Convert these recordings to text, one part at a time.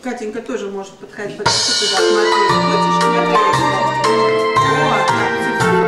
Катенька тоже может подходить, подойти туда, смотри. Хочешь, смотри. Вот, так.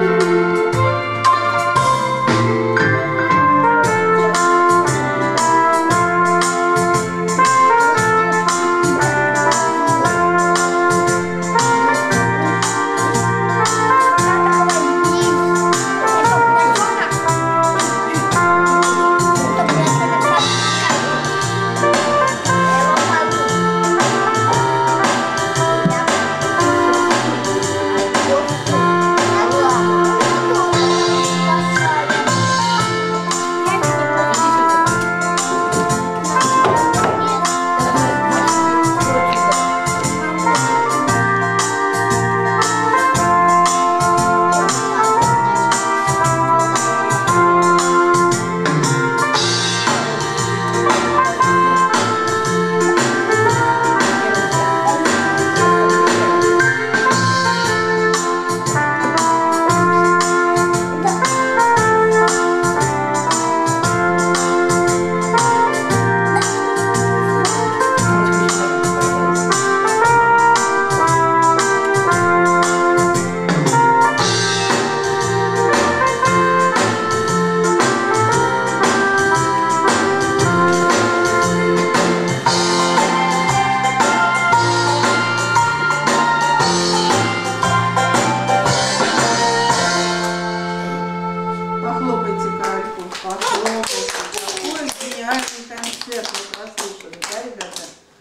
Похлопайте корольку, похлопайте. Какой гениальный концерт вы прослушали, да, ребята?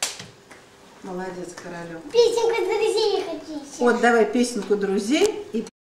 Молодец, Королек. Песенку друзей хотите. Вот, давай песенку друзей и